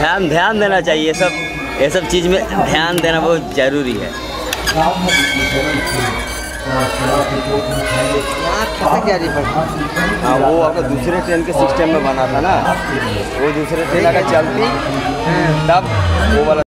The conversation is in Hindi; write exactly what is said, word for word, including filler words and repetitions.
ध्यान ध्यान देना चाहिए, ये सब ये सब चीज़ में ध्यान देना बहुत ज़रूरी है। यहाँ खटक जारी पर हाँ, वो अगर दूसरे ट्रेन के सिस्टम में बना था ना, वो दूसरे ट्रेन अगर चलती तब वो वाला